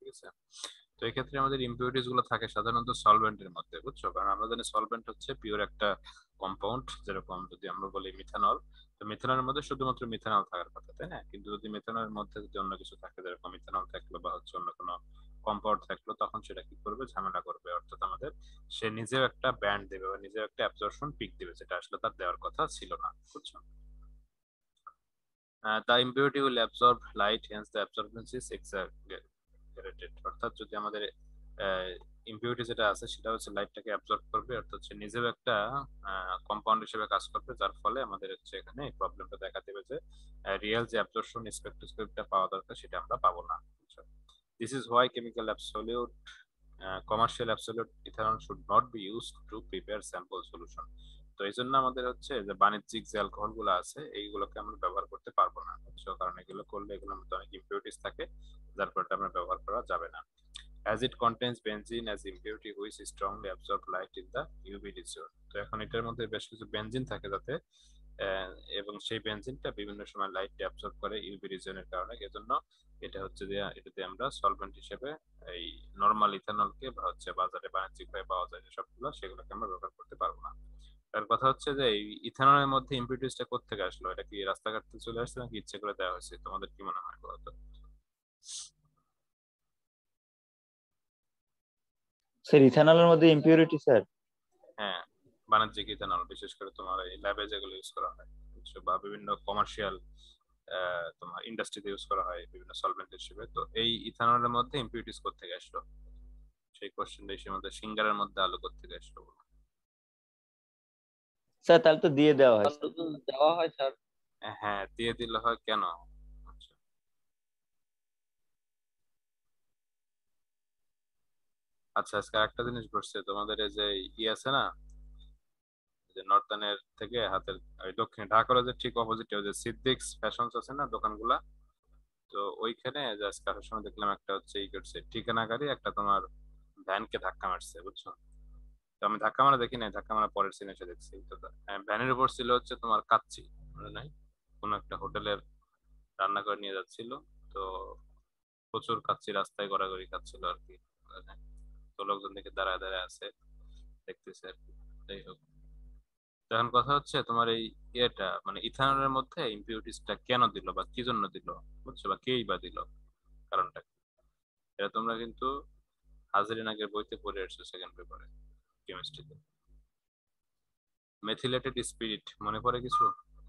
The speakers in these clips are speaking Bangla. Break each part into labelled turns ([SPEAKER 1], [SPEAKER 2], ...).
[SPEAKER 1] আছে। তো এই ক্ষেত্রে আমাদের ইম্পিউরিটিস গুলো থাকে সাধারণত সলভেন্টের মধ্যে, বুঝছো? কারণ আমরা জানি সলভেন্ট হচ্ছে পিওর একটা কম্পাউন্ড, যেরকম যদি আমরা বলি মিথানল, তো মিথানলের মধ্যে শুধুমাত্র মিথানল থাকার কথা, তাই না? কিন্তু যদি মিথানলের মধ্যে যদি অন্য কিছু থাকে, যেরকম ইথানল থাকলো বা হচ্ছে অন্য কোনো কম্পাউন্ড থাকলো, তখন সেটা কি করবে, ঝামেলা করবে। অর্থাৎ আমাদের সে নিজেও একটা ব্যান্ড দেবে বা নিজেও একটা অ্যাবজর্পশন পিক দেবে, যেটা আসলে তার দেওয়ার কথা ছিল না, বুঝছো? The impurity will absorb light, hence the absorbance is exaggerated. অর্থাৎ যদি আমাদের ইম্পিউরিটি যেটা আছে সেটা হচ্ছে লাইটটাকে অ্যাবজর্ব করবে, অর্থাৎ সে নিজেও একটা কম্পাউন্ড হিসেবে কাজ করবে, যার ফলে আমাদের হচ্ছে এখানে এই প্রবলেমটা দেখা দেবে যে রিয়েল যে অ্যাবজর্পশন স্পেকট্রোস্কোপটা পাওয়া দরকার সেটা আমরা পাবো না। This is why chemical absolute commercial absolute ethanol should not be used to prepare sample solution. তো এই জন্য আমাদের হচ্ছে যে বাণিজ্যিক যে অ্যালকোহল গুলো আছে এইগুলোকে আমরা ব্যবহার করতে পারবো না, বুঝছো? কারণ এগুলো করলে এগুলোর মধ্যে অনেক ইম্পিউরিটিস থাকে, যার ফলে এটা আমরা ব্যবহার করা যাবে না। As it contains benzene as impurity which strongly absorb light in the UV zone. তো এখন এটার মধ্যে বেশ কিছু বেনজিন থাকে যাতে আহ, এবং সেই বেনজিনটা বিভিন্ন সময় লাইট অ্যাবজর্ব করে ইউভি রিজনের কারণে। এজন্য এটা হচ্ছে যে এটাতে আমরা সলভেন্ট হিসেবে এই নরমাল ইথানলকে বা হচ্ছে বাজারে বাণিজ্যিকভাবে পাওয়া যায় যেসবগুলো, সেগুলোকে আমরা ব্যবহার করতে পারবো না। তার কথা হচ্ছে যে এই ইথানলের মধ্যে ইম্পিউরিটিসটা কোত্থেকে আসলো? এটা কি রাস্তাঘাট থেকে চলে আসছে নাকি ইচ্ছে করে দেওয়া হয়েছে? তোমাদের কি মনে হয় বলতো?
[SPEAKER 2] স্যার ইথানলের মধ্যে ইম্পিউরিটি স্যার?
[SPEAKER 1] হ্যাঁ, বাণিজ্যিক ইথানল, বিশেষ করে তোমার এই ল্যাবে যেগুলো ইউজ করা হয়, বুঝছো? বা বিভিন্ন কমার্শিয়াল তোমার ইন্ডাস্ট্রিতে ইউজ করা হয় বিভিন্ন সলভেন্ট হিসেবে। তো এই ইথানলের মধ্যে ইম্পিউরিটিস কোত্থেকে আসলো? সেই কোশ্চেনটা এসে মধ্যে সিঙ্গারের মধ্যে আলো কোত্থেকে আসলো বলো?
[SPEAKER 2] স্যার তাহলে তো দিয়ে দেওয়া হয়
[SPEAKER 3] তাহলে
[SPEAKER 2] স্যার।
[SPEAKER 3] তো দেওয়া হয় স্যার।
[SPEAKER 1] হ্যাঁ, দিয়ে দিলে হয় কেন? আচ্ছা, আচ্ছা, আজকে একটা জিনিস ঘটছে তোমাদের, এই যে ই আছে না, যে নর্দার্নের থেকে হাতের ওই দক্ষিণে ঢাকা কলেজের ঠিক অপোজিটে ওই যে সিদ্দিকস ফ্যাশনস আছে না দোকানগুলা, তো ওইখানে যে আজকে আসার সময় দেখলাম একটা হচ্ছে ই করছে, ঠিকানা গাড়ি একটা তোমার ভ্যানকে ধাক্কা মারছে, বুঝছো? তো আমি ধাক্কা মারা দেখি নাই, ধাক্কা মারা পরের সিনে এসে দেখছি। তো ভ্যানের উপর ছিল হচ্ছে তোমার কাচ্চি, মনে নাই? কোন একটা হোটেলের রান্না করে নিয়ে যাচ্ছিল। তো প্রচুর কাচ্চি রাস্তায় গড়াগড়ি খাচ্ছিল আর কি। তো লোকজন দেখে দাঁড়ায় দাঁড়ায় আছে, দেখতেছে আর কি। যাই হোক, তো এখন কথা হচ্ছে তোমার এই ইয়েটা মানে ইথানলের মধ্যে ইম্পিউরিটিসটা কেন দিল বা কি জন্য দিল, বুঝছো? বা কেই বা দিল, কারণটা কি? এটা তোমরা কিন্তু হাজারিন আগের বইতে পড়ে আসছো সেকেন্ড পেপারে, কেমিস্ট্রিতে। মেথিলেটেড স্পিরিট মনে পড়ে কিছু?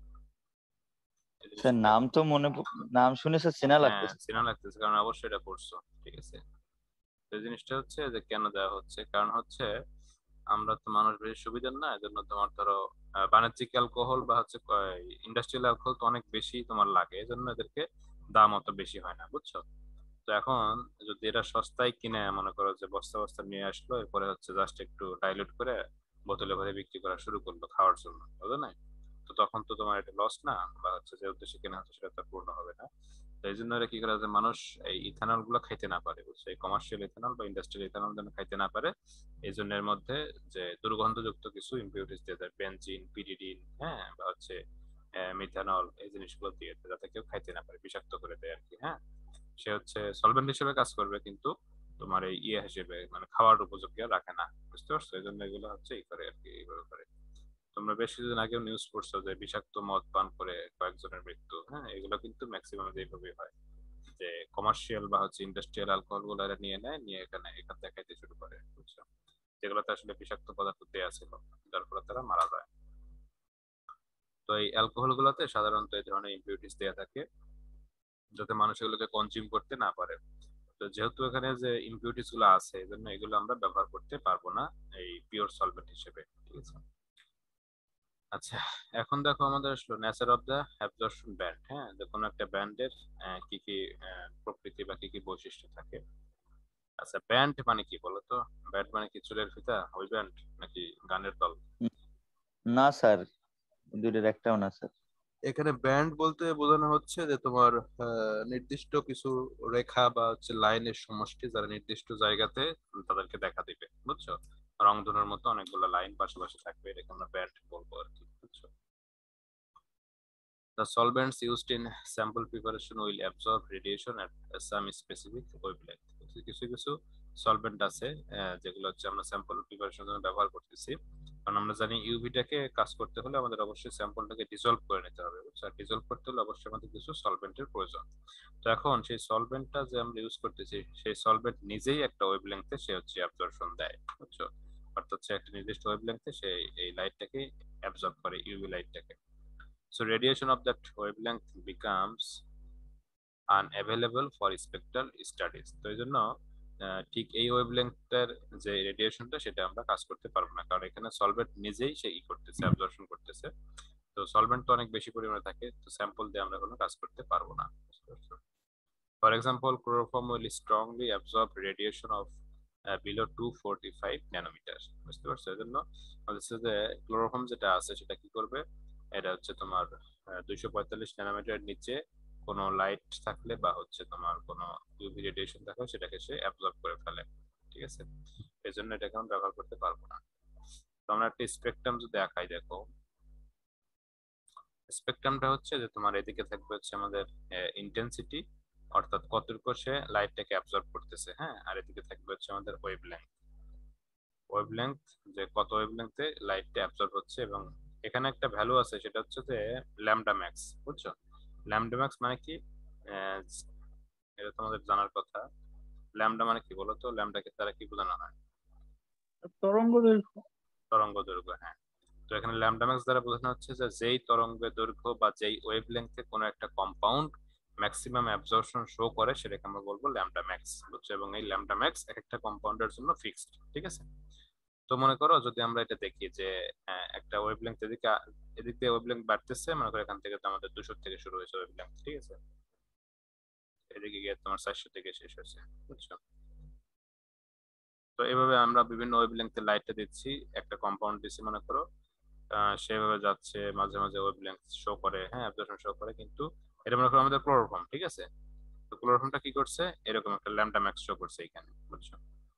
[SPEAKER 1] এই
[SPEAKER 2] স্যার
[SPEAKER 1] জিনিসটা
[SPEAKER 2] নাম তো নাম শুনে স্যার চেনা
[SPEAKER 1] হ্যাঁ,
[SPEAKER 2] লাগতেছে।
[SPEAKER 1] চেনা লাগতেছে কারণ অবশ্যই এটা পড়ছো। ঠিক আছে, তো এই জিনিসটা হচ্ছে যে কেন দেওয়া হচ্ছে, কারণ হচ্ছে আমরা তো মানুষ বেশি সুবিধার না, এজন্য তোমার ধরো বাণিজ্যিক অ্যালকোহল বা হচ্ছে ইন্ডাস্ট্রিয়াল অ্যালকোহল তো অনেক বেশি তোমার লাগে, এজন্য এদেরকে দাম অত বেশি হয় না, বুঝছো? তো এখন যদি এটা সস্তায় কিনে মনে করো যে বস্তা বস্তা নিয়ে আসলো, এরপরে হচ্ছে জাস্ট একটু ডাইলুট করে বোতলে ভরে বিক্রি করা শুরু করলো খাওয়ার জন্য, বুঝলো না? তো তখন তো তোমার এটা লস না, বা হচ্ছে যে উদ্দেশ্যে কেনা হচ্ছে সেটা তো পূর্ণ হবে না। তো এই জন্য এরা কি করে যে মানুষ এই ইথানল গুলো খাইতে না পারে, বুঝছো? এই কমার্শিয়াল ইথানল বা ইন্ডাস্ট্রিয়াল ইথানল যেন খাইতে না পারে, এই জন্য এর মধ্যে যে দুর্গন্ধযুক্ত কিছু ইম্পিউরিটিস দিয়ে দেয়, বেনজিন, পিরিডিন, হ্যাঁ, বা হচ্ছে মিথানল, এই জিনিসগুলো দিয়ে দেয় যাতে কেউ খাইতে না পারে, বিষাক্ত করে দেয় আর কি। হ্যাঁ, সে হচ্ছে সলভেন্ট হিসেবে কাজ করবে কিন্তু তোমার এই ইয়ে হিসেবে মানে খাওয়ার উপযোগী আর রাখে না, বুঝতে পারছো? এই জন্য এগুলো হচ্ছে এই করে আর কি, এইভাবে করে। তোমরা বেশ কিছুদিন আগেও নিউজ পড়ছো যে বিষাক্ত মদ পান করে কয়েকজনের মৃত্যু। হ্যাঁ, এগুলো কিন্তু ম্যাক্সিমাম এইভাবেই হয়, যে কমার্শিয়াল বা হচ্ছে ইন্ডাস্ট্রিয়াল অ্যালকোহল গুলো এরা নিয়ে নেয়, নিয়ে এখান থেকে খাইতে শুরু করে, বুঝছো? যেগুলোতে আসলে বিষাক্ত পদার্থ দেওয়া ছিল, যার ফলে তারা মারা যায়। তো এই অ্যালকোহল গুলোতে সাধারণত এই ধরনের ইম্পিউরিটিস দেওয়া থাকে যাতে মানুষ এগুলোকে কনজিউম করতে না পারে। তো যেহেতু এখানে যে ইম্পিউরিটিস গুলো আছে, এই জন্য এগুলো আমরা ব্যবহার করতে পারবো না এই পিওর সলভেন্ট হিসেবে, ঠিক আছে? আচ্ছা, এখন দেখো আমাদের আসলো nature of the absorption band. হ্যাঁ, যে কোনো একটা ব্যান্ডের কি কি প্রকৃতি বা কি কি বৈশিষ্ট্য থাকে। আচ্ছা, ব্যান্ড মানে কি বলতো? ব্যান্ড মানে কি চুলের ফিতা ওই ব্যান্ড, নাকি গানের দল?
[SPEAKER 2] উম, না স্যার, দুইটার একটাও না স্যার।
[SPEAKER 1] এখানে ব্যান্ড বলতে বোঝানো হচ্ছে যে তোমার নির্দিষ্ট কিছু রেখা বা হচ্ছে লাইনের সমষ্টি, যারা নির্দিষ্ট জায়গাতে তাদেরকে দেখা দিবে, বুঝছো? রংধনুর মতো অনেকগুলো লাইন পাশাপাশি থাকবে, এটাকে আমরা ব্যান্ড বলবো আর কি, বুঝছো? The solvents used in sample preparation will absorb radiation at some specific wavelength. করতেছি, কিছু কিছু সলভেন্ট আছে যেগুলো হচ্ছে আমরা স্যাম্পল প্রিপারেশনের জন্য ব্যবহার করতেছি। কারণ আমরা জানি ইউভিটাকে কাজ করতে হলে আমাদের অবশ্যই স্যাম্পলটাকে ডিসলভ করে নিতে হবে, বুঝছো? আর ডিসলভ করতে হলে অবশ্যই আমাদের কিছু সলভেন্টের প্রয়োজন। তো এখন সেই সলভেন্টটা যে আমরা ইউজ করতেছি, সেই সলভেন্ট নিজেই একটা ওয়েভলেংথে সে হচ্ছে অ্যাবজর্পশন দেয়, বুঝছো? অর্থাৎ হচ্ছে একটা নির্দিষ্ট ওয়েভলেংথে সে এই লাইটটাকে অ্যাবজর্ব করে, ইউভি লাইটটাকে। So radiation of that wavelength becomes unavailable for spectral studies. তো এই জন্য ঠিক এই ওয়েভলেংথের যে রেডিয়েশনটা, সেটা আমরা কাজ করতে পারবো না, কারণ এখানে সলভেন্ট নিজেই সে করতেছে, অ্যাবজর্পশন করতেছে। তো সলভেন্ট তো অনেক বেশি পরিমাণে থাকে, তো স্যাম্পল দিয়ে আমরা কোনো কাজ করতে পারবো না। For example, chloroform will strongly absorb radiation of below 245 nanometer. বুঝতে পারছো? এই জন্য হচ্ছে যে ক্লোরোফর্ম যেটা আছে সেটা কি করবে, এটা হচ্ছে তোমার 245 ন্যানোমিটারের নিচে কোনো লাইট থাকলে বা হচ্ছে তোমার কোনো ইউভি রেডিয়েশন থাকলে সেটাকে সে অ্যাবজর্ব করে ফেলে। ঠিক আছে, এই জন্য এটাকে আমরা ব্যবহার করতে পারবো না। তো আমরা একটা স্পেকট্রাম যদি দেখাই, দেখো স্পেকট্রামটা হচ্ছে যে তোমার এদিকে থাকবে হচ্ছে আমাদের ইন্টেন্সিটি, অর্থাৎ কতটুকু সে লাইটটাকে অ্যাবজর্ব করতেছে, হ্যাঁ, আর এদিকে থাকবে হচ্ছে আমাদের ওয়েভলেংথ। ওয়েভলেংথ, যে কত ওয়েভলেংথে লাইটটা অ্যাবজর্ব হচ্ছে, এবং এখানে একটা ভ্যালু আছে সেটা হচ্ছে যে ল্যামডা ম্যাক্স, বুঝছো? ল্যামডা ম্যাক্স মানে কি? আহ, এটা তোমাদের জানার কথা। ল্যামডা মানে কি বলো তো? ল্যামডাকে তারা কি বোঝানো হয়?
[SPEAKER 3] তরঙ্গ দৈর্ঘ্য।
[SPEAKER 1] তরঙ্গ দৈর্ঘ্য, হ্যাঁ। তো এখানে ল্যামডা ম্যাক্স দ্বারা বোঝানো হচ্ছে যে যেই তরঙ্গের দৈর্ঘ্য বা যেই ওয়েভলেংথে কোনো একটা কম্পাউন্ড ম্যাক্সিমাম অ্যাবজর্পশন শো করে, সেটাকে আমরা বলবো ল্যামডা ম্যাক্স, বুঝছো? এবং এই ল্যামডা ম্যাক্স এক একটা কম্পাউন্ডের জন্য ফিক্সড, ঠিক আছে? তো মনে করো যদি আমরা এটা দেখি যে একটা ওয়েভলেংথ এদিকে এদিক দিয়ে ওয়েভলেংথ বাড়তেছে, মনে করো এখান থেকে তো আমাদের 200 থেকে শুরু হয়েছে ওয়েভলেংথ, ঠিক আছে? এদিকে গিয়ে তোমার 400 থেকে শেষ হয়েছে, বুঝছো? তো এভাবে আমরা বিভিন্ন ওয়েভলেংথের লাইটটা দিচ্ছি, একটা কম্পাউন্ড দিচ্ছি মনে করো, সেভাবে যাচ্ছে, মাঝে মাঝে ওয়েভলেংথ শো করে, হ্যাঁ, অ্যাবজর্পশন শো করে, কিন্তু এটা মনে করো আমাদের ক্লোরোফর্ম, ঠিক আছে? তো ক্লোরোফর্মটা কি করছে, এরকম একটা ল্যামডা ম্যাক্স শো করছে এখানে, বুঝছো?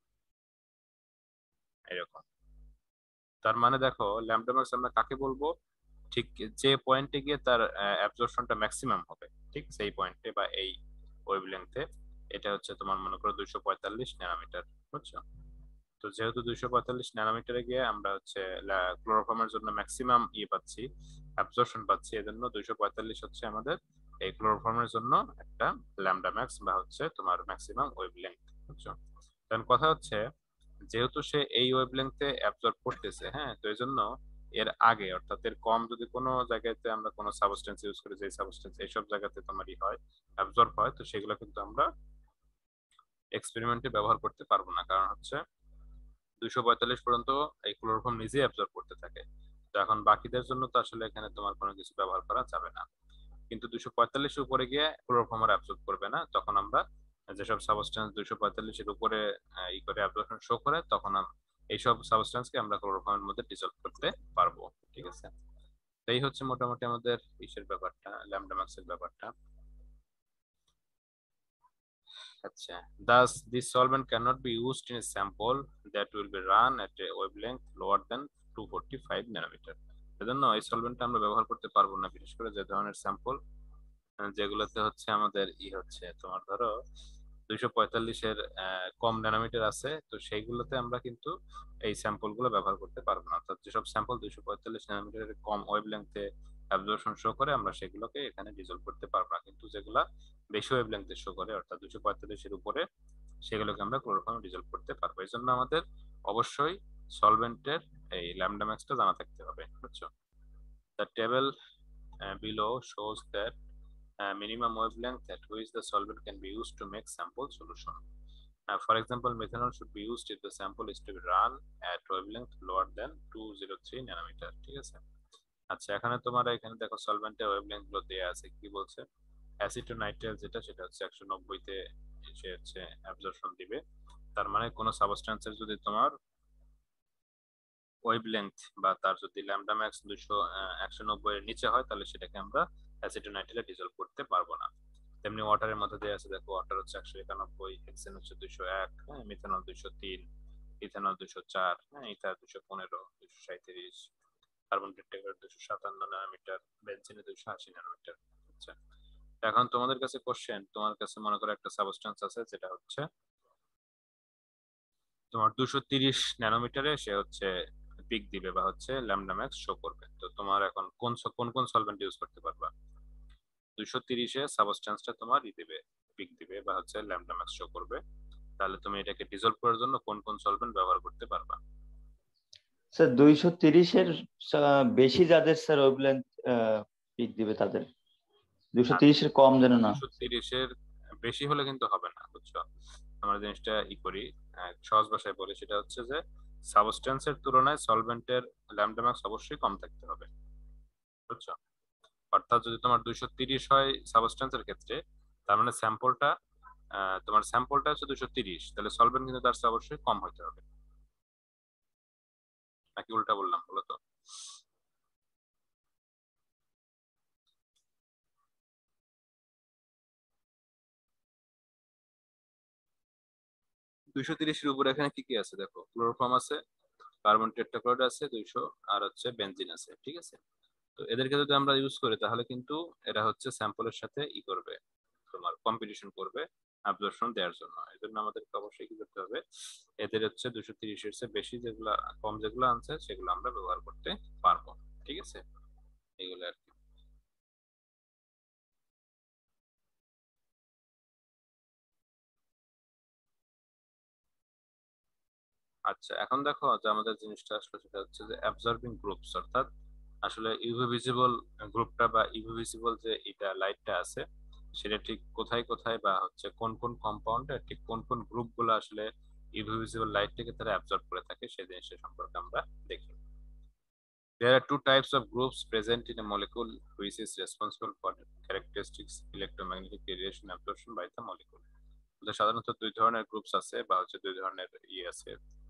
[SPEAKER 1] এরকম। তার মানে দেখো ল্যামডা ম্যাক্স আমরা কাকে বলবো? ঠিক যে পয়েন্টে গিয়ে তার অ্যাবজর্পশনটা ম্যাক্সিমাম হবে, ঠিক সেই পয়েন্টে বা এই ওয়েভলেংথে। এটা হচ্ছে তোমার মনে করো 245 ন্যানোমিটার, বুঝছো? তো যেহেতু 245 ন্যানোমিটারে গিয়ে আমরা হচ্ছে ক্লোরোফর্মের জন্য ম্যাক্সিমাম ইয়ে পাচ্ছি, অ্যাবজর্পশন পাচ্ছি, এজন্য 245 হচ্ছে আমাদের এই ক্লোরোফর্মের জন্য একটা ল্যামডা ম্যাক্স বা হচ্ছে তোমার ম্যাক্সিমাম ওয়েভলেংথ, বুঝছো? কারণ কথা হচ্ছে যেহেতু সে এই ওয়েভলেংথে অ্যাবজর্ব করতেছে, হ্যাঁ, তো এই জন্য এর আগে অর্থাৎ এর কম যদি কোনো জায়গাতে আমরা কোনো সাবস্টেন্স ইউজ করি, যে সাবস্টেন্স এইসব জায়গাতে তোমার ই হয়, অ্যাবজর্ব হয়, তো সেগুলো কিন্তু আমরা এক্সপেরিমেন্টে ব্যবহার করতে পারবো না, কারণ হচ্ছে 245 পর্যন্ত এই ক্লোরোফর্ম নিজেই অ্যাবজর্ব করতে থাকে। তো এখন বাকিদের জন্য তো আসলে এখানে তোমার কোনো কিছু ব্যবহার করা যাবে না। কিন্তু 245 উপরে গিয়ে ক্লোরোফর্ম আর অ্যাবজর্ব করবে না, তখন আমরা যেসব সাবস্টেন্স 245 উপরে ই করে অ্যাবজর্পশন শো করে, তখন এইসব সাবস্টেন্সকে আমরা ক্লোরোফর্মের মধ্যে ডিসলভ করতে পারবো, ঠিক আছে? এই হচ্ছে মোটামুটি আমাদের ইসের ব্যাপারটা, ল্যামডা ম্যাক্সের ব্যাপারটা। আচ্ছা, thus this solvent cannot be used in a sample that will be run at a wavelength lower than 245 nanometer. এজন্য এই সলভেন্টটা আমরা ব্যবহার করতে পারবো না, বিশেষ করে যে ধরনের স্যাম্পল যেগুলোতে হচ্ছে আমাদের ই হচ্ছে তোমার ধরো 245-এর কম ন্যানোমিটার আছে, তো সেইগুলোতে আমরা কিন্তু এই স্যাম্পল গুলো ব্যবহার করতে পারবো না। অর্থাৎ যেসব স্যাম্পল 245 ন্যানোমিটারের কম ওয়েভলেংথে অ্যাবজর্পশন শো করে, আমরা সেগুলোকে এখানে ডিজলভ করতে পারবো না, কিন্তু যেগুলা বেশি ওয়েভলেংথে শো করে অর্থাৎ 245-এর উপরে, সেগুলোকে আমরা ক্লোরোফর্মে ডিজলভ করতে পারবো। এই জন্য আমাদের অবশ্যই সলভেন্টের এই ল্যামডা ম্যাক্সটা জানা থাকতে হবে, বুঝছো? The table below shows that minimum wavelength at which the solvent can be used to make sample solution. For example, methanol should be used if the sample is to be run at wavelength lower than 203 nanometer, ঠিক আছে? আচ্ছা, এখানে তোমার এখানে দেখো সলভেন্টের ওয়েভলেংথ গুলো দেয়া আছে, কি বলছে? অ্যাসিটোনাইট্রাইল যেটা, সেটা হচ্ছে 190-তে সে হচ্ছে অ্যাবজর্পশন দিবে। তার মানে কোন সাবস্টেন্সের যদি তোমার ওয়েভলেংথ বা তার যদি ল্যামডা ম্যাক্স 190 এর নিচে হয়, তাহলে সেটাকে আমরা অ্যাসিটোনাইট্রাইলে ডিজলভ করতে পারবো না। তেমনি ওয়াটারের মধ্যে দেওয়া আছে, দেখো ওয়াটার হচ্ছে 191, হেক্সেন হচ্ছে 201, হ্যাঁ, মিথানল 203, ইথানল 204, হ্যাঁ, ইথার 215, 237, কার্বন টেট্রাক্লোরাইড 257 ন্যানোমিটার, বেনজিনে 280 ন্যানোমিটার। আচ্ছা, এখন তোমাদের কাছে কোশ্চেন, তোমার কাছে মনে করো একটা সাবস্টেন্স আছে যেটা হচ্ছে তোমার 230 ন্যানোমিটারে সে হচ্ছে পিক দিবে বা হচ্ছে ল্যামডা ম্যাক্স শো করবে। তো তোমার এখন কোন কোন সলভেন্ট ইউজ করতে পারবা? 230-এ সাবস্টেন্সটা তোমার দিবে, পিক দিবে বা হচ্ছে ল্যামডা ম্যাক্স শো করবে। তাহলে তুমি এটাকে ডিজলভ করার জন্য কোন কোন সলভেন্ট ব্যবহার করতে পারবা?
[SPEAKER 2] স্যার 230-এর বেশি যাদের স্যার ওয়েভলেন্থ পিক দিবে তাদের, 230-এর কম যেন না।
[SPEAKER 1] 230-এর বেশি হলে কিন্তু হবে না, বুঝছো? আমরা জিনিসটা করি, সহজ ভাষায় বলি, সেটা হচ্ছে যে সাবস্টেন্সের তুলনায় সলভেন্টের ল্যামডা ম্যাক্স অবশ্যই কম থাকতে হবে, বুঝছো? অর্থাৎ যদি তোমার 230 হয় সাবস্টেন্সের ক্ষেত্রে, তার মানে তোমার স্যাম্পলটা হচ্ছে 230, তাহলে সলভেন্ট কিন্তু তার চেয়ে অবশ্যই কম হতে হবে। নাকি উল্টা বললাম বলো তো? 230-এর উপরে এখানে কি কি আছে দেখো, ক্লোরোফর্ম আছে, কার্বন টেট্রাক্লোরাইড আছে 200, আর হচ্ছে বেনজিন আছে, ঠিক আছে? তো এদেরকে যদি আমরা ইউজ করি তাহলে কিন্তু এরা হচ্ছে স্যাম্পলের সাথে করবে, তোমার কম্পিটিশন করবে অ্যাবজর্পশন দেওয়ার জন্য। এই জন্য আমাদেরকে অবশ্যই কি করতে হবে, এদের হচ্ছে 230-এর চেয়ে বেশি যেগুলা, কম যেগুলো আনছে সেগুলো আমরা ব্যবহার করতে পারবো, ঠিক আছে? এগুলো আর কি। আচ্ছা, এখন দেখো যে আমাদের জিনিসটা আসলে সেটা হচ্ছে যে অ্যাবজর্বিং গ্রুপস, অর্থাৎ আসলে ইউভি ভিজিবল গ্রুপটা বা ইউভি ভিজিবল যে এটা লাইটটা আছে, সেটা ঠিক কোথায় কোথায় বা হচ্ছে কোন কোন কম্পাউন্ডে ঠিক কোন কোন গ্রুপ গুলো আসলে ইউভি ভিজিবল লাইটটাকে তারা অ্যাবজর্ব করে থাকে সেই জিনিসটা সম্পর্কে আমরা দেখি। There are two types of groups present in a molecule which is responsible for characteristics electromagnetic radiation absorption by the molecule. তো সাধারণত দুই ধরনের গ্রুপস আছে বা হচ্ছে দুই ধরনের আছে,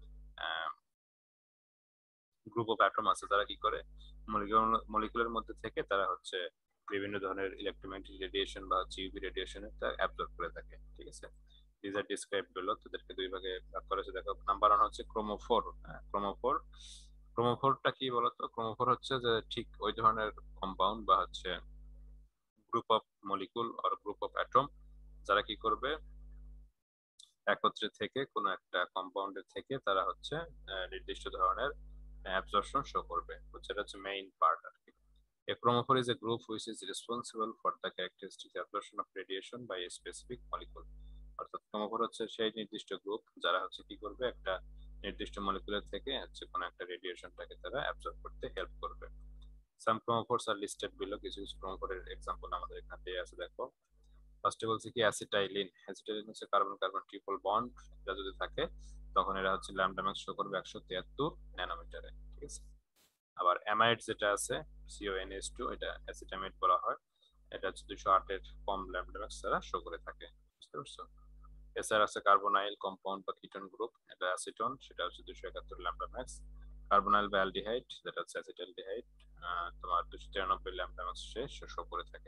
[SPEAKER 1] গ্রুপ অফ অ্যাটম আছে, তারা কি করে মলিকুলের মধ্যে থেকে তারা হচ্ছে বিভিন্ন ধরনের ইলেকট্রোম্যাগনেটিক রেডিয়েশন বা হচ্ছে ইউভি রেডিয়েশন অ্যাবজর্ব করে থাকে, ঠিক আছে? দিস আর ডিসক্রাইব হলো, তাদেরকে দুই ভাগে ভাগ করেছে। দেখো, নাম্বার 1 হচ্ছে ক্রোমোফোর। ক্রোমোফোর, ক্রোমোফোরটা কি বলতো? ক্রোমোফোর হচ্ছে যে ঠিক ওই ধরনের কম্পাউন্ড বা হচ্ছে গ্রুপ অফ মলিকুল আর গ্রুপ অফ অ্যাটম, যারা কি করবে একত্রে থেকে কোনো একটা কম্পাউন্ডের থেকে তারা হচ্ছে নির্দিষ্ট ধরনের অ্যাবজর্পশন শো করবে, সেটা হচ্ছে মেইন পার্ট আর কি। A chromophore is a group which is responsible for the characteristic absorption of radiation by a specific molecule. অর্থাৎ ক্রোমোফোর হচ্ছে সেই নির্দিষ্ট গ্রুপ যারা হচ্ছে কি করবে, একটা নির্দিষ্ট মলিকুলের থেকে হচ্ছে কোনো একটা রেডিয়েশনটাকে তারা অ্যাবজর্ব করতে হেল্প করবে। Some chromophores are listed below. কিছু কিছু ক্রোমোফোরের এক্সাম্পল আমাদের এখানে দেয়া আছে, দেখো। ফার্স্টে বলছে কি অ্যাসিটাইলিন। অ্যাসিটাইলিন হচ্ছে কার্বন কার্বন ট্রিপল বন্ড, এটা যদি থাকে তখন এরা হচ্ছে ল্যামডা ম্যাক্স শো করবে 173 ন্যানোমিটারে, ঠিক আছে? আবার অ্যামাইড যেটা আছে CONH2, এটা অ্যাসিটামাইড বলা হয়, এটা হচ্ছে 208 এর কম ল্যামডা ম্যাক্স দ্বারা শো করে থাকে, বুঝতে পারছো? এছাড়া আছে কার্বনাইল কম্পাউন্ড বা কিটোন গ্রুপ, এটা অ্যাসিটন, সেটা হচ্ছে 271 ল্যামডা ম্যাক্স। কার্বনাইল বা অ্যালডিহাইড, যেটা হচ্ছে অ্যাসিটালডিহাইড, তোমার 293 ল্যামডা ম্যাক্স শো করে থাকে।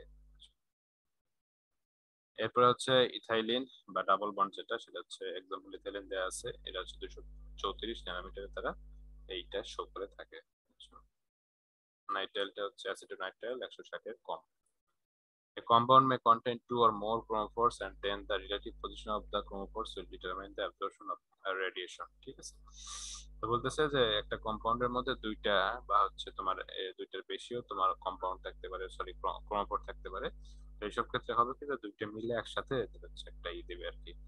[SPEAKER 1] এরপরে হচ্ছে ইথাইলিন বা ডাবল বন্ড যেটা, সেটা হচ্ছে এক্সাম্পল ইথাইলিন দেওয়া আছে, এটা হচ্ছে 234 ন্যানোমিটারে তারা এইটা শো করে থাকে। নাইট্রাইলটা হচ্ছে অ্যাসিটোনাইট্রাইল, 160 এর কম। A compound may contain two or more chromophores and then the relative position of the chromophores will determine the absorption of radiation, ঠিক আছে? তো বলতেছে যে একটা কম্পাউন্ডের মধ্যে দুইটা বা হচ্ছে তোমার দুইটার বেশিও তোমার কম্পাউন্ড থাকতে পারে, সরি ক্রোমোফোর থাকতে পারে। তো এইসব ক্ষেত্রে হবে কি, যে দুইটা মিলে একসাথে হচ্ছে একটা দিবে আর কি,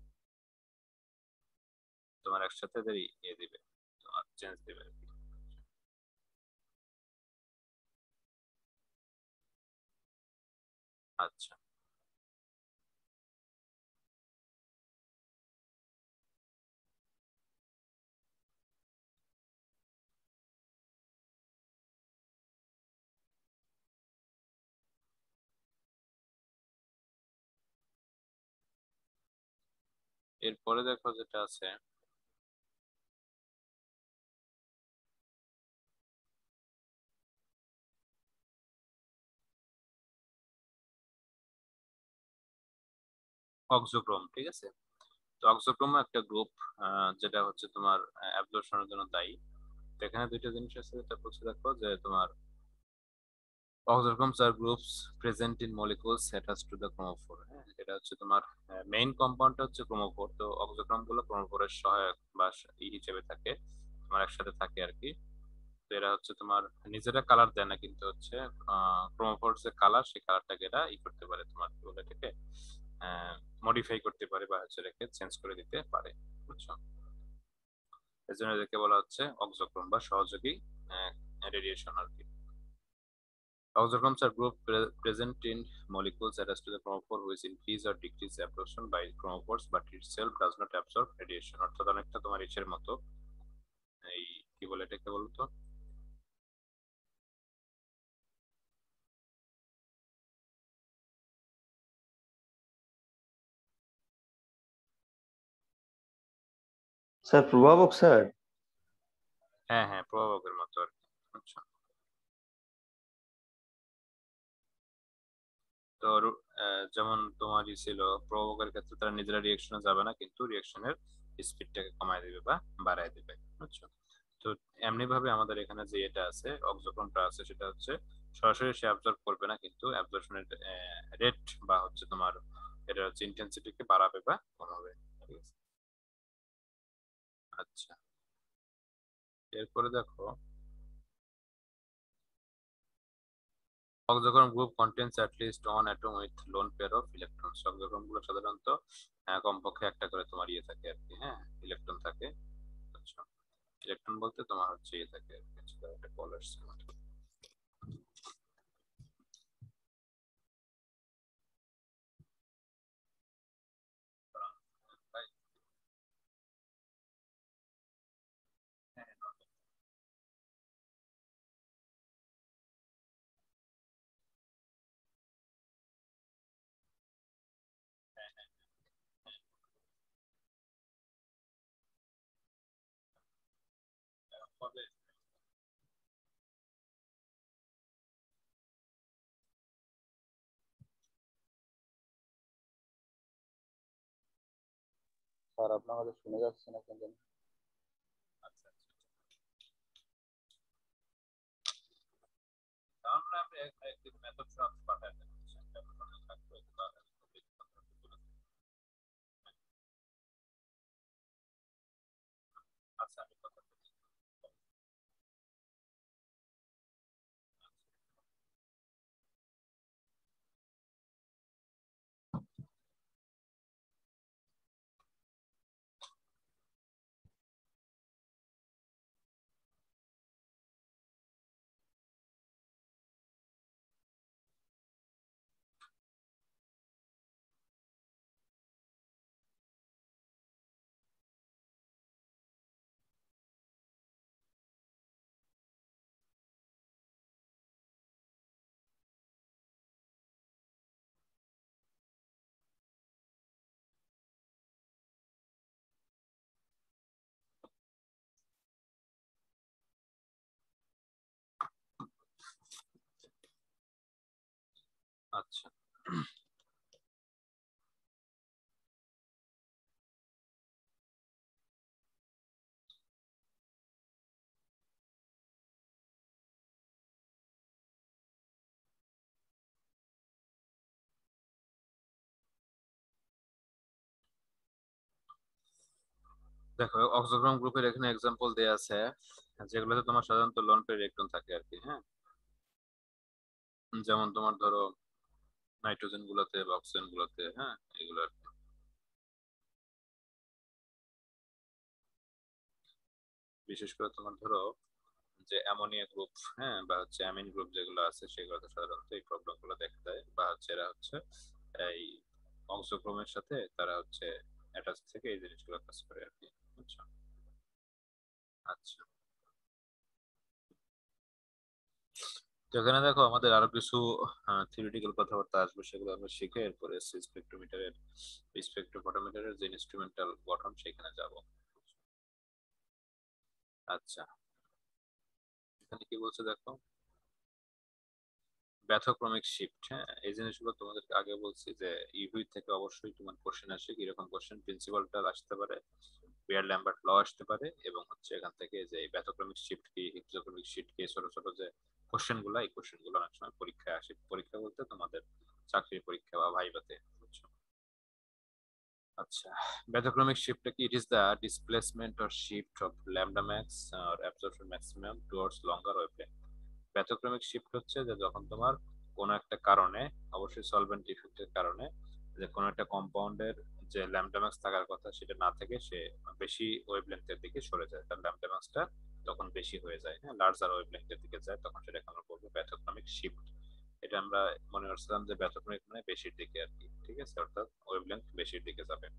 [SPEAKER 1] তোমার একসাথে এদের দিবে, তোমার চেঞ্জ দিবে আর কি। আচ্ছা, এরপরে দেখো যেটা আছে অক্সোক্রোম, ঠিক আছে? তো অক্সোক্রোম একটা গ্রুপ যেটা হচ্ছে তোমার অ্যাবজর্পশনের জন্য দায়ী। তো এখানে দুইটা জিনিস আছে, যেটা বলছে দেখো যে তোমার অক্সোক্রোমস আর groups present in molecules attached to the chromophore. এটা হচ্ছে তোমার মেইন কম্পাউন্ডটা হচ্ছে ক্রোমোফোর। তো অক্সোক্রোম গুলো ক্রোমোফোরের সহায়ক বা হিসেবে থাকে, তোমার একসাথে থাকে আর কি। তো এরা হচ্ছে তোমার নিজেরা কালার দেয় না, কিন্তু হচ্ছে ক্রোমোফোর যে কালার, সেই কালারটাকে এরা করতে পারে, তোমার কি বলে এটাকে মডিফাই করতে পারে বা হচ্ছে রেখে চেঞ্জ করে দিতে পারে, বুঝছো? এর জন্য এদেরকে বলা হচ্ছে অক্সোক্রোম বা সহযোগী রেডিয়েশন আর কি। Oxychromes are group present in molecules attached to the chromophore which increase or decrease absorption by chromophores but itself does not absorb radiation। অর্থাৎ অনেকটা তোমার ইসের মতো, এই কি বলে এটাকে বলতো,
[SPEAKER 2] স্যার প্রভাবক স্যার।
[SPEAKER 1] হ্যাঁ হ্যাঁ প্রভাবকের মতো আর কি, বুঝছো? তো যেমন তোমারই ছিল প্রভাবকের ক্ষেত্রে তারা নিজেরা রিয়েকশনে যাবে না, কিন্তু রিয়েকশনের স্পিডটাকে কমায় দিবে বা বাড়ায় দিবে, বুঝছো? তো এমনি ভাবে আমাদের এখানে যে এটা আছে অক্সোক্রোমটা আছে, সেটা হচ্ছে সরাসরি সে অ্যাবজর্ব করবে না, কিন্তু অ্যাবজর্পশনের রেট বা হচ্ছে তোমার এটা হচ্ছে ইন্টেন্সিটিকে বাড়াবে বা কমাবে, ঠিক আছে? আচ্ছা, এরপরে দেখো auxochrome group contains at least one atom with lone pair of electrons. Auxochrome গুলো সাধারণত কমপক্ষে একটা করে তোমার থাকে আর কি, হ্যাঁ, ইলেকট্রন থাকে। আচ্ছা, ইলেকট্রন বলতে তোমার হচ্ছে থাকে আর কি, একটা কল আসছে আমার।
[SPEAKER 4] স্যার আপনার কথা শুনে যাচ্ছে না কেন জানি?
[SPEAKER 1] আচ্ছা আচ্ছা, তাহলে আমরা একদিন মেথড সব পাঠাই দেব, থাকবে বা আচ্ছা আমি কথা বলছি। আচ্ছা, দেখো অক্সোক্রোম গ্রুপের এখানে এক্সাম্পল দেয়া আছে যেগুলোতে তোমার সাধারণত লোন পেয়ার ইলেকট্রন থাকে আর কি, হ্যাঁ। যেমন তোমার ধরো নাইট্রোজেন গুলোতে বা অক্সিজেন গুলোতে, হ্যাঁ, এগুলো আর কি। বিশেষ করে তোমার ধরো যে অ্যামোনিয়া গ্রুপ, হ্যাঁ, বা হচ্ছে অ্যামিন গ্রুপ যেগুলো আছে, সেগুলোতে সাধারণত এই প্রবলেম গুলো দেখা দেয়, বা হচ্ছে এরা হচ্ছে এই অক্সোক্রোমের সাথে তারা হচ্ছে অ্যাটাচ থেকে এই জিনিসগুলো কাজ করে আর কি, বুঝছো? আচ্ছা, তো এখানে দেখো আমাদের আরো কিছু থিওরিটিক্যাল কথাবার্তা আসবে, সেগুলো আমরা শিখে এরপরে স্পেকট্রোমিটারের স্পেকট্রোফটোমিটারের যে ইনস্ট্রুমেন্টাল গঠন সেখানে যাব। আচ্ছা, এখানে কি বলছে দেখো, ব্যথক্রমিক শিফট, হ্যাঁ, এই জিনিসগুলো তোমাদেরকে আগে বলছি যে ইউভি থেকে অবশ্যই তোমার কোশ্চেন আসে, কিরকম কোশ্চেন প্রিন্সিপালটা আসতে পারে, বিয়ার-ল্যাম্বার্ট ল আসতে পারে, এবং হচ্ছে এখান থেকে যে ব্যতিক্রমিক শিফট কি, হিপোক্রমিক শিফট কি, ছোট ছোট যে কোশ্চেন গুলো, এই কোশ্চেন গুলো অনেক সময় পরীক্ষায় আসে। পরীক্ষা বলতে তোমাদের চাকরির পরীক্ষা বা ভাইভাতে, বুঝছো? আচ্ছা, ব্যতিক্রমিক শিফটটা কি? It is the displacement or shift of lambda max or absorption maximum towards longer wavelength. ব্যতিক্রমিক শিফট হচ্ছে যে যখন তোমার কোনো একটা কারণে, অবশ্যই সলভেন্ট ইফেক্টের কারণে, যে কোনো একটা কম্পাউন্ডের যে ল্যামডা ম্যাক্স থাকার কথা সেটা না থেকে সে বেশি ওয়েভলেংথের দিকে সরে যায়, তার ল্যামডা ম্যাক্সটা তখন বেশি হয়ে যায়, হ্যাঁ, লার্জার ওয়েভলেংথের দিকে যায়, তখন সেটাকে আমরা বলবো ব্যতিক্রমিক শিফট। এটা আমরা মনে করছিলাম যে ব্যতিক্রমিক মানে বেশির দিকে আর কি, ঠিক আছে, অর্থাৎ ওয়েভলেংথ বেশির দিকে যাবে।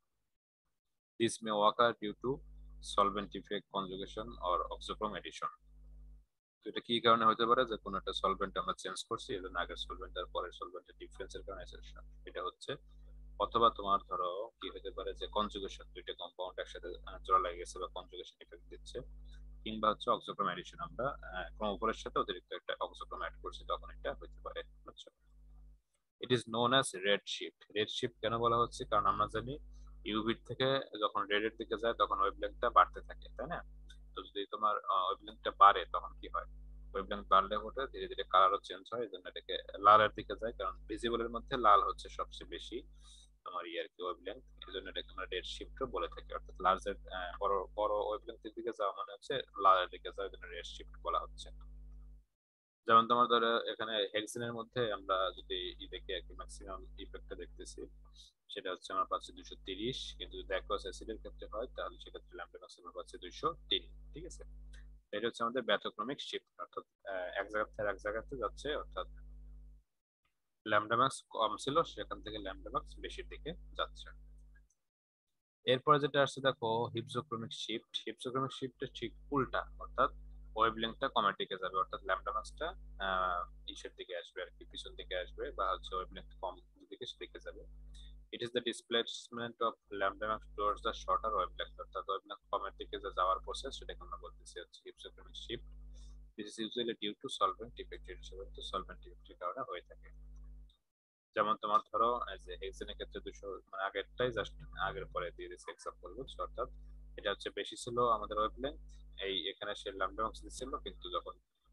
[SPEAKER 1] This may occur due to solvent effect conjugation or oxochrome addition. তো এটা কি কারণে হতে পারে? যে কোনো একটা সলভেন্ট আমরা চেঞ্জ করছি, এজন্য আগের সলভেন্ট আর পরের সলভেন্টের ডিফারেন্সের কারণে এটা হচ্ছে। অথবা তোমার ধরো কি হতে পারে যে কনজুগেশন, দুইটা কম্পাউন্ড একসাথে জোড়া লেগে গেছে বা কনজুগেশন ইফেক্ট দিচ্ছে, কিংবা হচ্ছে অক্সোক্রোম এডিশন, আমরা ক্রোমোফোরের সাথে অতিরিক্ত একটা অক্সোক্রোম অ্যাড করছি, তখন এটা হতে পারে, বুঝছো? It is known as red shift. Red shift কেন বলা হচ্ছে? কারণ আমরা জানি ইউভির থেকে যখন রেডের দিকে যায় তখন ওয়েভলেংথটা বাড়তে থাকে, তাই না? তো যদি তোমার ওয়েভলেংথটা বাড়ে তখন কি হয়? ওয়েভলেংথ বাড়লে হতে ধীরে ধীরে কালারও চেঞ্জ হয়, এই জন্য এটাকে লালের দিকে যায়, কারণ ভিজিবলের মধ্যে লাল হচ্ছে সবচেয়ে বেশি তোমার ইয়ার কি ওয়েভলেংথ, এই জন্য এটাকে আমরা রেড শিফটও বলে থাকি। অর্থাৎ লার্জের বড় বড় ওয়েভলেংথের দিকে যাওয়া মানে হচ্ছে লালের দিকে যাওয়া, এই জন্য রেড শিফট বলা হচ্ছে। যেমন তোমার ধরো এখানে হেক্সেনের মধ্যে আমরা যদি দেখি আর কি ম্যাক্সিমাম ইফেক্টটা দেখতেছি, সেটা হচ্ছে আমরা পাচ্ছি 230, কিন্তু যদি অ্যাকুয়াস অ্যাসিডের ক্ষেত্রে হয় তাহলে সেক্ষেত্রে ল্যামডা ম্যাক্সিমাম পাচ্ছি 203, ঠিক আছে। এটা হচ্ছে আমাদের ব্যতিক্রমিক শিফট, অর্থাৎ এক জায়গা থেকে এক জায়গাতে যাচ্ছে, অর্থাৎ ল্যামডা ম্যাক্স কম ছিল সেখান থেকে ল্যামডা ম্যাক্স বেশির দিকে যাচ্ছে। এরপরে যেটা আসছে দেখো হিপজোক্রমিক শিফট। হিপজোক্রমিক শিফটের ঠিক উল্টা, অর্থাৎ ওয়েভলেংথটা কমের দিকে যাবে, অর্থাৎ ল্যামডা ম্যাক্সটা ইসের দিকে আসবে আর কি, পিছন দিকে আসবে, বা হচ্ছে ওয়েভলেংথ কম দিকে সেদিকে যাবে। It is the displacement of lambda max towards the shorter wavelength, অর্থাৎ ওয়েভলেংথ কমের দিকে যে যাওয়ার প্রসেস সেটাকে আমরা বলতেছি হচ্ছে hypsochromic shift. This is usually due to solvent effect, তো সলভেন্ট ইফেক্টের কারণে হয়ে থাকে। যেমন তোমার ধরো যে হেক্সেনের ক্ষেত্রে 200, মানে আগেরটাই জাস্ট আগের পরে দিয়ে দিচ্ছে এক্সাম্পল, বুঝছো? অর্থাৎ এটা হচ্ছে বেশি ছিল আমাদের ওয়েভলেংথ, এই এখানে সে ল্যামডা ম্যাক্স দিছিল, কিন্তু যখন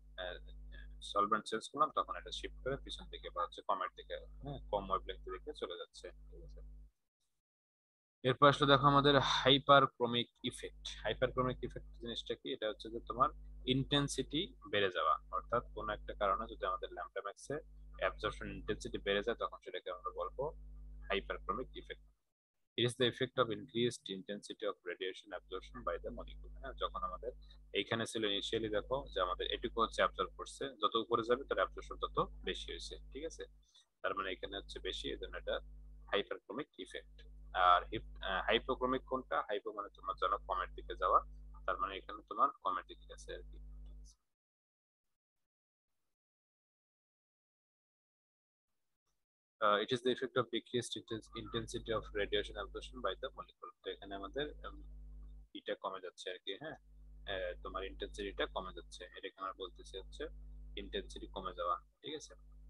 [SPEAKER 1] সলভেন্ট চেঞ্জ করলাম তখন এটা শিফট করে পিছন দিকে বা হচ্ছে কমের দিকে, হ্যাঁ, কম ওয়েভলেংথের দিকে চলে যাচ্ছে, ঠিক আছে। এরপর আসলে দেখো আমাদের হাইপারক্রমিক ইফেক্ট। হাইপারক্রমিক ইফেক্ট জিনিসটা কি? এটা হচ্ছে যে তোমার ইন্টেন্সিটি বেড়ে যাওয়া, অর্থাৎ কোন একটা কারণে যদি আমাদের ল্যামডা ম্যাক্সে অ্যাবজর্পশন ইন্টেন্সিটি বেড়ে যায় তখন সেটাকে আমরা বলবো hyperchromic effect. It is the effect of increased intensity of radiation absorption by the molecule. হ্যাঁ, যখন আমাদের এইখানে ছিল ইনিশিয়ালি দেখো যে আমাদের এটুকু হচ্ছে অ্যাবজর্ব করছে, যত উপরে যাবে তার অ্যাবজর্পশন তত বেশি হয়েছে, ঠিক আছে। তার মানে এখানে হচ্ছে বেশি, এজন্য এটা হাইপারক্রমিক ইফেক্ট। আর হাইপোক্রমিক কোনটা? হাইপো মানে তোমার জানো কমের দিকে যাওয়া, তার মানে এখানে তোমার কমের দিকে গেছে আর কি। It is the effect of decreased intensity of radiation absorption by the molecule. তো এখানে আমাদের এটা কমে যাচ্ছে আর কি, হ্যাঁ, তোমার ইন্টেন্সিটিটা কমে যাচ্ছে, এটাকে আমরা বলতেছি হচ্ছে ইন্টেন্সিটি কমে যাওয়া, ঠিক আছে।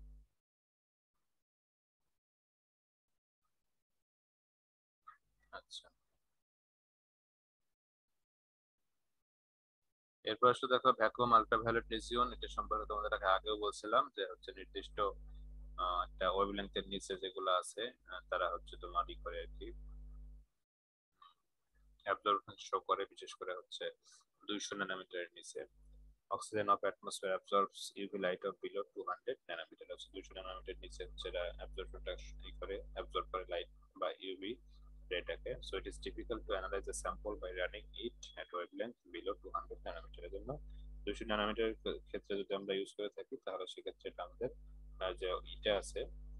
[SPEAKER 1] আচ্ছা, এরপর আসলে দেখো ভ্যাকুয়াম আল্ট্রাভায়োলেট রেজিয়ন। এটা সম্পর্কে তোমাদের আগেও বলছিলাম যে হচ্ছে নির্দিষ্ট একটা ওয়েভলেংথের নিচে যেগুলো আছে তারা হচ্ছে তোমার ই করে আর কি, অ্যাবজর্পশন শো করে, বিশেষ করে হচ্ছে 200 ন্যানোমিটারের নিচে। Oxygen of atmosphere absorbs UV light of below 200 nanometer, হচ্ছে 200 ন্যানোমিটার নিচে হচ্ছে এটা অ্যাবজর্পশনটা ই করে, অ্যাবজর্ব করে লাইট বা ইউভি রেটাকে। So it is difficult to analyse a sample by running it at wavelength below 200 ন্যানোমিটারের জন্য 200 ন্যানোমিটারের ক্ষেত্রে যদি আমরা ইউজ করে থাকি তাহলে সেক্ষেত্রে এটা আমাদের যে ইটা আছে,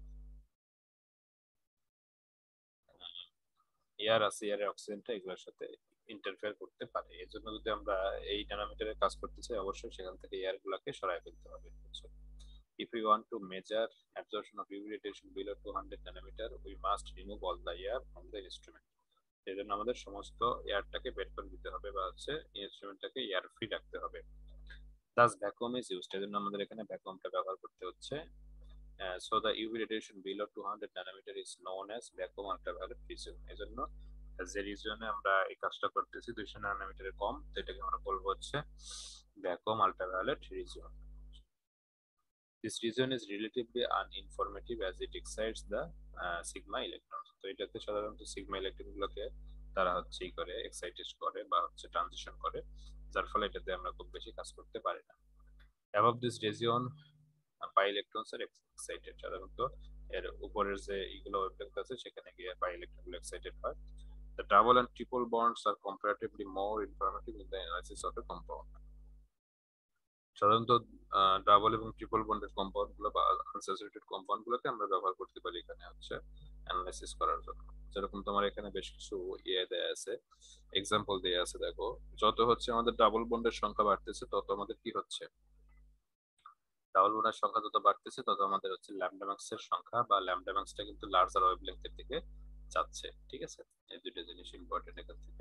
[SPEAKER 1] এয়ার আছে, এয়ারের অক্সিজেনটা এগুলোর সাথে ইন্টারফেয়ার করতে পারে। এই জন্য যদি আমরা এই ন্যানোমিটারে কাজ করতে চাই অবশ্যই সেখান থেকে এয়ার গুলাকে সরাই ফেলতে হবে। If we want to measure absorption of UV radiation below 200 nanometer, we must remove all the air from the instrument. এই জন্য আমাদের সমস্ত এয়ারটাকে বের করে দিতে হবে, বা হচ্ছে ইনস্ট্রুমেন্টটাকে এয়ার ফ্রি রাখতে হবে। Thus vacuum is used, এই জন্য আমাদের এখানে ভ্যাকুয়ামটা ব্যবহার করতে হচ্ছে। So the UV radiation below 200 nanometer is known as vacuum ultraviolet radiation। এই জন্য যে রিজিয়নে আমরা এই কাজটা করতেছি 200 ন্যানোমিটারের কম, তো এটাকে আমরা বলবো হচ্ছে vacuum ultraviolet region. This region is relatively uninformative as it excites the sigma electrons. তো এটাতে সাধারণত সিগমা ইলেকট্রন গুলোকে তারা হচ্ছে ই করে এক্সাইটেড করে বা হচ্ছে ট্রানজিশন করে, যার ফলে এটাতে আমরা খুব বেশি কাজ করতে পারি না। Above this region pi electrons আর এক্সাইটেড, সাধারণত এর উপরের যে এগুলো ওয়েভলেংথ আছে সেখানে গিয়ে পাই ইলেকট্রন গুলো এক্সাইটেড হয়। The double and triple bonds are comparatively more informative in the analysis of a compound. সাধারণত ডাবল এবং ট্রিপল বন্ডেড কম্পাউন্ড গুলো বা আনস্যাচুরেটেড কম্পাউন্ড গুলোকে আমরা ব্যবহার করতে পারি এখানে হচ্ছে অ্যানালাইসিস করার জন্য। যেরকম তোমার এখানে বেশ কিছু দেয়া আছে, এক্সাম্পল দেয়া আছে। দেখো, যত হচ্ছে আমাদের ডাবল বন্ডের সংখ্যা বাড়তেছে তত আমাদের কি হচ্ছে, ডাবল বন্ডের সংখ্যা যত বাড়তেছে তত আমাদের হচ্ছে ল্যামডা ম্যাক্স এর সংখ্যা বা ল্যামডা ম্যাক্সটা কিন্তু লার্জার ওয়েভলেংথের দিকে যাচ্ছে। ঠিক আছে, এই দুটো জিনিস ইম্পর্টেন্ট এখান থেকে।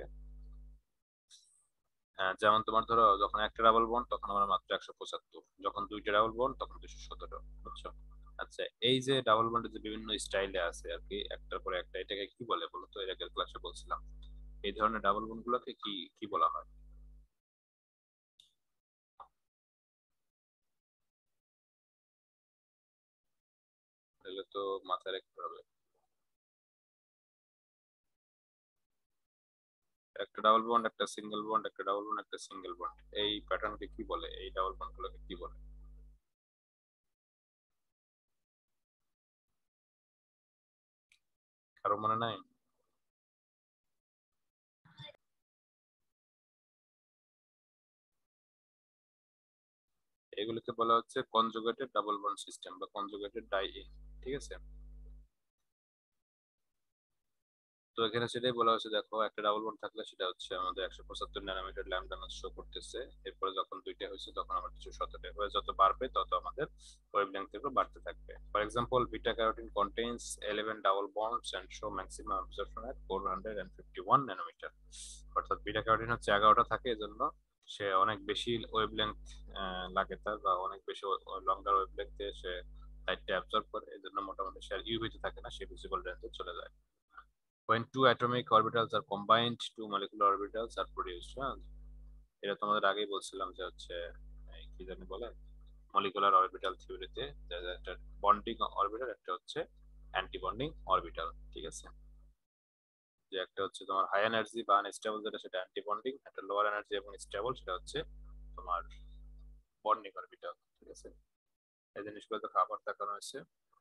[SPEAKER 1] যেমন তোমার ধরো যখন একটা ডাবল বন্ড তখন আমরা মাত্র 175, যখন দুইটা ডাবল বন্ড তখন 217, বুঝছো? আচ্ছা, এই যে ডাবল বন্ডের যে বিভিন্ন স্টাইলে আছে আর কি, একটার পরে একটা, এটাকে কি বলে বলো তো? এর আগের ক্লাসে বলছিলাম এই ধরনের ডাবল বন্ড গুলোকে কি কি বলা হয়? তাহলে তো মাথায় রাখতে হবে। একটা ডাবল বন্ড, একটা সিঙ্গেল বন্ড, একটা ডাবল বন্ড, একটা সিঙ্গেল বন্ড, এই প্যাটার্নকে কি বলে? এই ডাবল বন্ড গুলোকে কি বলে? কারো মনে নাই? এগুলোকে বলা হচ্ছে কনজুগেটেড ডাবল বন্ড সিস্টেম বা কনজুগেটেড ডাই। ঠিক আছে, তো এখানে সেটাই বলা হচ্ছে। দেখো, একটা ডাবল বন্ড থাকলে সেটা হচ্ছে আমাদের 175 ন্যানোমিটার ল্যামডা ম্যাক্স শো করতেছে। এরপরে যখন দুইটা হয়েছে তখন আমার 217 হয়ে যত বাড়বে তত আমাদের ওয়েভলেংথ এগুলো বাড়তে থাকবে। For example, beta carotene contains 11 double bonds and show maximum absorption at 451 nanometer. অর্থাৎ বিটা ক্যারোটিন হচ্ছে 11টা থাকে, এজন্য সে অনেক বেশি ওয়েভলেংথ লাগে তার, বা অনেক বেশি লঙ্গার ওয়েভলেংথে সে লাইটটা অ্যাবজর্ব করে, এজন্য মোটামুটি সে আর ইউভিতে থাকে না, সে ভিজিবল রেঞ্জে চলে যায়। When two atomic orbitals are combined, two molecular orbitals are produced. হ্যাঁ, এটা তোমাদের আগেই বলছিলাম যে হচ্ছে কি জানি বলে মলিকুলার অরবিটাল থিওরিতে, একটা বন্ডিং অরবিটাল, একটা হচ্ছে অ্যান্টি বন্ডিং অরবিটাল। ঠিক আছে, যে একটা হচ্ছে তোমার হাই এনার্জি বা আনস্টেবল যেটা, সেটা অ্যান্টি বন্ডিং, একটা লোয়ার এনার্জি এবং স্টেবল সেটা হচ্ছে তোমার বন্ডিং অরবিটাল। ঠিক আছে, এই জিনিসগুলো তো খাবার দেখানো হয়েছে।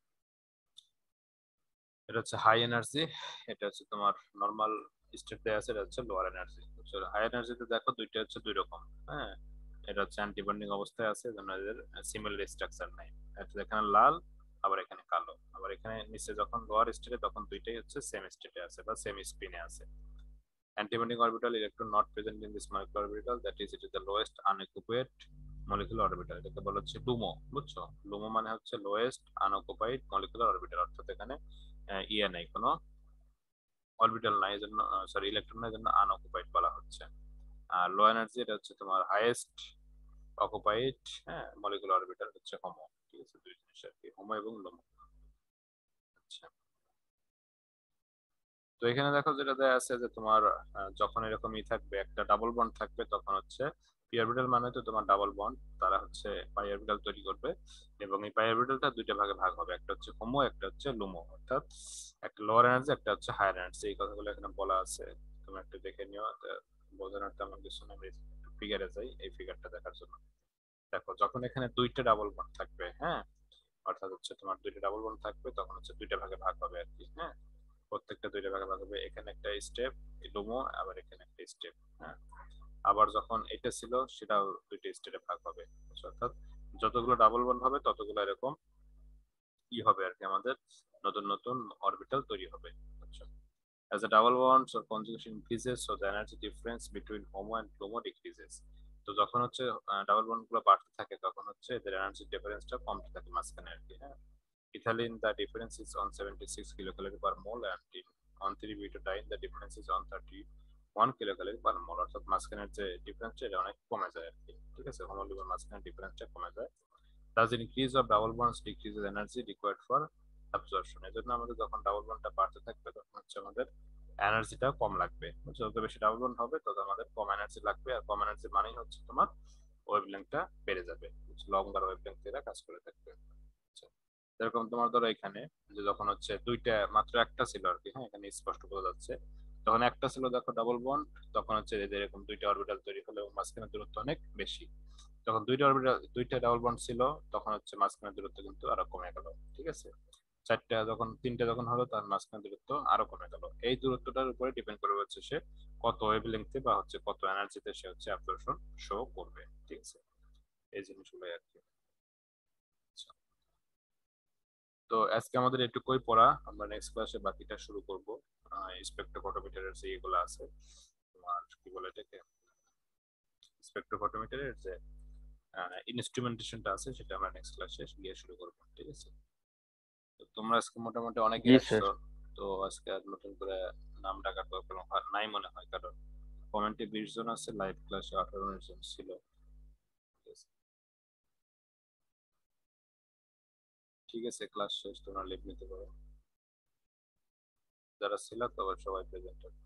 [SPEAKER 1] এটা হচ্ছে হাই এনার্জি, এটা হচ্ছে তোমার নরমাল স্টেট দেয়া আছে, এটা হচ্ছে লোয়ার এনার্জি। হাই এনার্জিতে দেখো দুইটা হচ্ছে দুই রকম। হ্যাঁ, এটা হচ্ছে অ্যান্টি বন্ডিং অবস্থায় আছে, এজন্য এদের সিমিলার স্ট্রাকচার নাই। এটা এখানে লাল, আবার এখানে কালো, আবার এখানে নিচে যখন লোয়ার স্টেটে তখন দুইটাই হচ্ছে সেম স্টেটে আছে বা সেম স্পিনে আছে। Anti-bonding orbital electron not present in this molecular orbital, that is, it is the lowest unoccupied molecular orbital. এটাকে বলা হচ্ছে লুমো, বুঝছো? লুমো মানে হচ্ছে লোয়েস্ট আনঅকুপাইড মলিকুলার অরবিটাল, অর্থাৎ এখানে নাই, কোনো অরবিটাল নাই, এজন্য সরি ইলেকট্রন নাই, এজন্য আনঅকুপাইড বলা হচ্ছে। আর লো এনার্জি, এটা হচ্ছে তোমার হাইয়েস্ট অকুপাইড মলিকুলার অরবিটাল হচ্ছে হোমো। ঠিক আছে, দুই জিনিস আর কি, হোমো এবং লোমো। আচ্ছা, তো এখানে দেখো যেটা দেয়া আছে যে তোমার যখন এরকমই থাকবে, একটা ডাবল বন্ড থাকবে, তখন হচ্ছে পি অরবিটাল মানে তো তোমার ডাবল বন্ড, তারা হচ্ছে পাই অরবিটাল তৈরি করবে, এবং এই পাই অরবিটালটা দুইটা ভাগে ভাগ হবে, একটা হচ্ছে হোমো, একটা হচ্ছে লুমো, অর্থাৎ একটা লোয়ার এনার্জি, একটা হচ্ছে হায়ার এনার্জি। এই কথাগুলো এখানে বলা আছে, তুমি একটু দেখে নিও, বোঝানোর তেমন কিছু না। আমি ফিগারে যাই এই ফিগারটা দেখার জন্য। দেখো, যখন এখানে দুইটা ডাবল বন্ড থাকবে, হ্যাঁ, অর্থাৎ হচ্ছে তোমার দুইটা ডাবল বন্ড থাকবে, তখন হচ্ছে দুইটা ভাগে ভাগ হবে আর কি। হ্যাঁ, প্রত্যেকটা দুইটা ভাগে ভাগ হবে, এখানে একটা স্টেপ লুমো, আবার এখানে একটা স্টেপ। হ্যাঁ, আবার যখন এটা ছিল সেটাও দুইটা স্টেপে ভাগ হবে। অর্থাৎ যতগুলো ডাবল বন্ড হবে ততগুলো এরকম কি হবে আর কি, আমাদের নতুন নতুন অরবিটাল তৈরি হবে। আচ্ছা, as the double bonds or conjugation increases, so the energy difference between HOMO and LUMO decreases. তো যখন হচ্ছে ডাবল বন্ড গুলো বাড়তে থাকে তখন হচ্ছে এদের এনার্জি ডিফারেন্সটা কমতে থাকে মাঝখানে আর কি। হ্যাঁ, ইথালিন the difference is on 76 kilocalorie per mole, and in on 3-butadiene the difference is on 31 kilocalorie per mole, অর্থাৎ মাঝখানের যে ডিফারেন্সটা এটা অনেক কমে যায় আর কি। ঠিক আছে, হোমো লুমোর মাঝখানের ডিফারেন্সটা কমে যায়। Thus increase of double bonds decreases energy required for absorption. এজন্য আমাদের যখন ডাবল বন্ডটা বাড়তে থাকবে তখন হচ্ছে আমাদের এনার্জিটা কম লাগবে। যত বেশি ডাবল বন্ড হবে তত আমাদের কম এনার্জি লাগবে, আর কম এনার্জি মানেই হচ্ছে তোমার ওয়েভলেংথটা বেড়ে যাবে, লম্বার ওয়েভলেংথ এরা কাজ করে থাকবে। আচ্ছা, যেরকম তোমার ধরো এখানে যে যখন হচ্ছে দুইটা মাত্র একটা ছিল আর কি, হ্যাঁ এখানে স্পষ্ট বোঝা যাচ্ছে, তখন একটা ছিল দেখো ডাবল বন্ড, তখন হচ্ছে এই যে এরকম দুইটা অরবিটাল তৈরি হলে মাঝখানে দূরত্ব অনেক বেশি। যখন দুইটা অরবিটাল দুইটা ডাবল বন্ড ছিল তখন হচ্ছে মাঝখানে দূরত্ব কিন্তু আরো কমে গেল, ঠিক আছে। চারটা যখন তিনটা যখন হলো তার মাঝখানে দূরত্ব আরো কমে গেল। এই দূরত্বটার উপরে ডিপেন্ড করবে হচ্ছে সে কত ওয়েভলেংথে বা হচ্ছে কত এনার্জিতে সে হচ্ছে অ্যাবজর্পশন শো করবে, ঠিক আছে। এই জিনিসগুলোই আর কি। আচ্ছা, তো আজকে আমাদের এটুকুই পড়া, আমরা নেক্সট ক্লাসে বাকিটা শুরু করব। স্পেকট্রোফটোমিটারের যে এগুলো আছে, তোমার কি বলে এটাকে, স্পেকট্রোফটোমিটারের যে ইনস্ট্রুমেন্টেশনটা আছে সেটা আমরা নেক্সট ক্লাসে গিয়ে শুরু করব, ঠিক আছে। তো তোমরা আজকে মোটামুটি অনেকে
[SPEAKER 2] জি স্যার।
[SPEAKER 1] আসছো, তো আজকে আর নতুন করে নাম ডাকার দরকার নাই মনে হয়, কারণ কমেন্টে 20 জন আছে, লাইভ ক্লাসে 18 জন ছিল, ঠিক আছে। ঠিক আছে, ক্লাস শেষ, তোমরা লিভ নিতে পারো, যারা ছিল তো সবাই প্রেজেন্ট।